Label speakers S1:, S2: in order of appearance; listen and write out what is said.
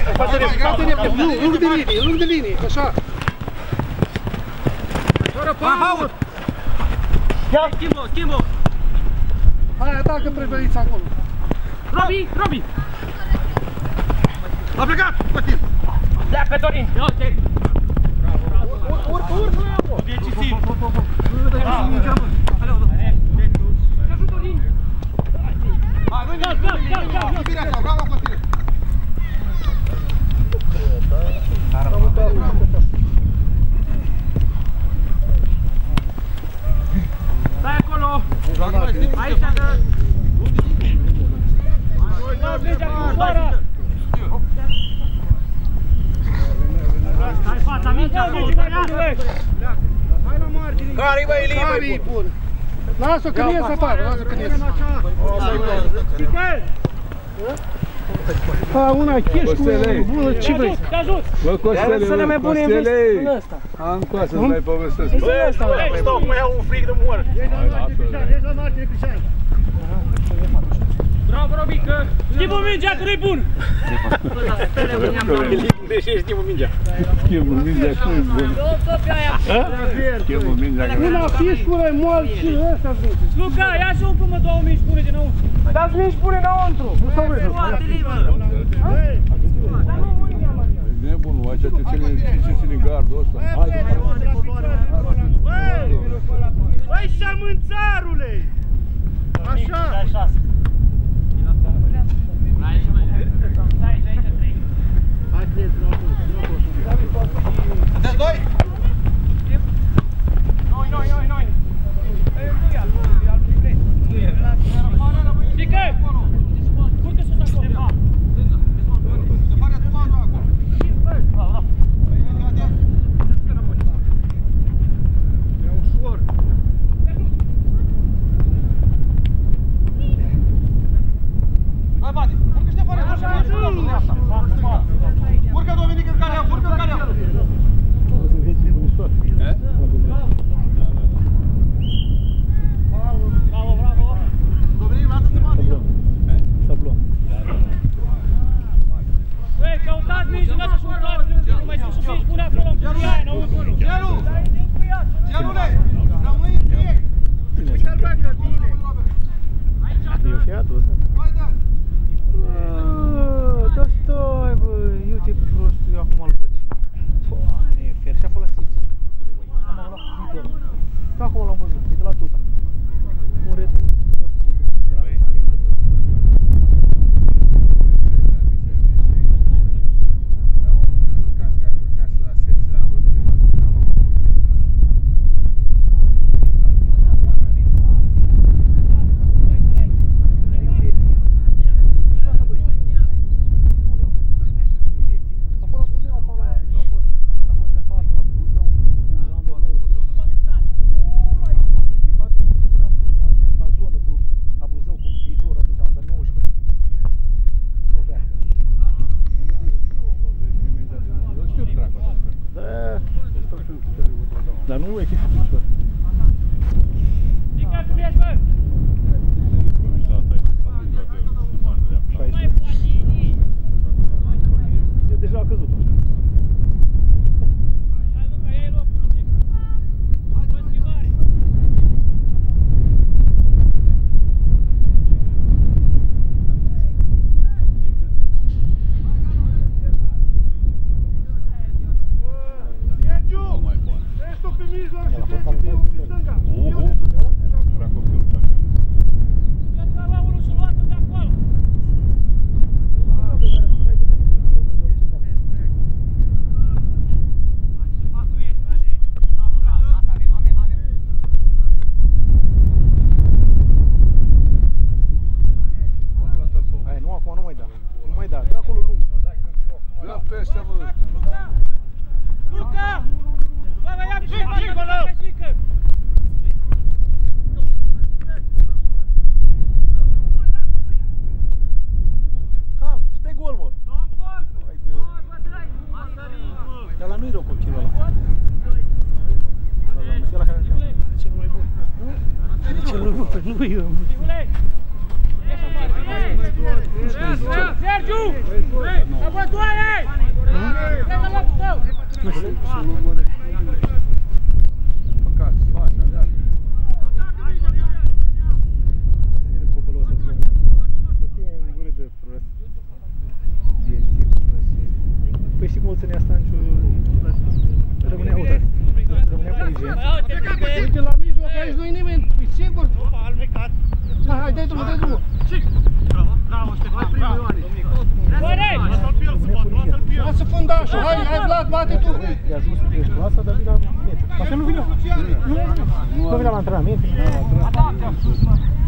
S1: Lung de linie, așa.
S2: Paul! Schimbă!
S1: Hai, atacă preveniți acolo.
S2: Robi! A plecat, Costin! Pleacă, Torin! Urcă! Decisiv! Hai, nu-i nimic! Bravo, Costin! Stai acolo! Aici că... Hai fața, mingea acolo! Hai la margine! Care-i băi, Care-i bun?
S1: Lasă-o că ies afară, lasă-o că ies. A, una cheș cu bună, ce vrei?
S2: Te ajut!
S3: Bă, Costele, Costele! Am coasă să mai povestesc.
S2: Bă, stop, mă iau un fric de mor!
S1: Ești la margine, Cristian!
S2: Bravo, Robică! Schimbă mingea, că nu-i bun! Deși schimbă mingea.
S3: Schimbă mingea, că nu-i bun. Schimbă mingea, că nu-i bun.
S1: Una fiș pune moal și ăsta zice.
S2: Luca, ia și umplă-mă 2 mingi pune dinăuntru.
S1: Dați mingi pune înăuntru. Nu s-au văzut.
S3: Nebunul, aici te ține gardul ăsta.
S1: Băi, șamânțarule! Așa!
S2: Sunteți doi? Noi! Zică! Curte sus acolo! Stefania, tu mă acolo! E ușor! Hai, Bate! Urcă, Ștefania! Urcă, Dominic, în care-au! Urcă, în care-au! Bravo! Dominic, lasă-te mă!
S3: Sablon.
S2: Băi, căutați mingi, lasă și un clar, nu mai sunt și mingi bune acolo, în curia aia, înăuntru!
S4: Gelule! Rămâi în fie!
S1: Uite-l bă, că tine!
S3: Eu și adus.
S4: Hai, da!
S1: Da stai, bă, uite prostul, eu acum îl văd. Doamne, fer, și-a folosit. Acum l-am văzut, e de la tuta. Un redun nebun, de la talent.
S3: Dar nu e chestia ușor.
S2: Zică, cum ești, bă?
S3: Eu deja a căzut.
S2: Hai, Luca, ia-i locul, nu zic. Hai, schimbare.
S1: Sergiu! Ești-o pe mijloc și Sergiu pe stânga.
S3: Era copilul ăsta.
S2: Ia la unul și luat de acolo.
S1: Hai, nu, acum nu mai da. Nu mai da, dă acolo lung.
S3: Da peste, mă.
S2: Luca! Bă, ia și acolo!
S1: Calm, stai gol, mă. Dar la nu-i rău copilul ăla. Ăla care e cel mai bun. E cel mai bun, pe nu-i eu.
S2: Sergiu! La bătoare! Păcat, faci, avea.
S1: Păi știi cum o ținea Stanciu? Rămânea uite. Rămânea pe igiență.
S2: Uite la mijloc, aici nu-i nimeni, e singur. Hai, dai drumul, dai drumul.
S4: Bravo, Ștefan, bravo.
S2: Lasă fundașul, hai Vlad, bate tu.
S1: E ajuns să treci clasa, dar vine la meciul. Asta nu vine. Nu vine la antrenament.